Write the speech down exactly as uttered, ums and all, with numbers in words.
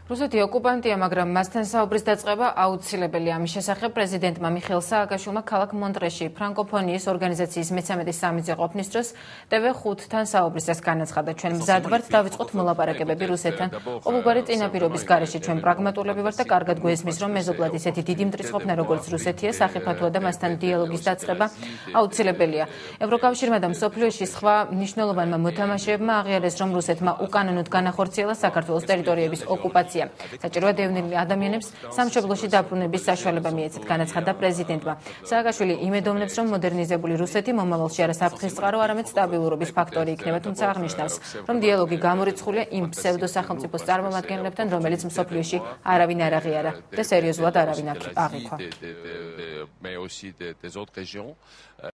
რუსეთი ოკუპანტია, მაგრამ მასთან საუბრის დაწყება აუცილებელია. ამის შესახებ პრეზიდენტმა მიხეილ სააკაშვილმა ქალაქ მონტრეში ფრანკოფონიის ორგანიზაციის მეცამეტე სამი წე ყოფნის დროს ტე ვე ხუთთან საუბრის დროს განაცხადა. ჩვენ მზად ვართ დავიწყოთ მოლაპარაკებები რუსეთთან. ყოველგვარი წინაპირობის გარეშე ჩვენ პრაგმატულები ვართ და კარგად გვესმის, რომ მეზობლად ისეთი დიდი მტრისყოფნა როგორც რუსეთია, სახიფათოა და მასთან დიალოგის დაწყება აუცილებელია. ევროკავშირმა და მსოფლიოში სხვა მნიშვნელოვანმა მოთამაშეებმა აღიარეს, რომ რუსეთმა უკანონოდ განახორციელა საქართველოს ტერიტორიების ოკუპაცია. საჭიროა დევნილ ადამიანებს სამშობლოში დაბრუნების საშუალება მიეცეთ, განაცხადა პრეზიდენტმა. სააკაშვილი იმედოვნებს, რომ მოდერნიზებული რუსეთი მომავალში არა საფრთხისწყარო, არამედ სტაბილურობის ფაქტორი იქნება, თუმცა აღნიშნავს, რომ დიალოგი გამორიცხულია იმ ფსევდო სახელმწიფოს წარმომადგენლებთან, რომელიც მსოფლიოში არავინ არ აღიარა და სერიოზულად არავინ აღიქვა.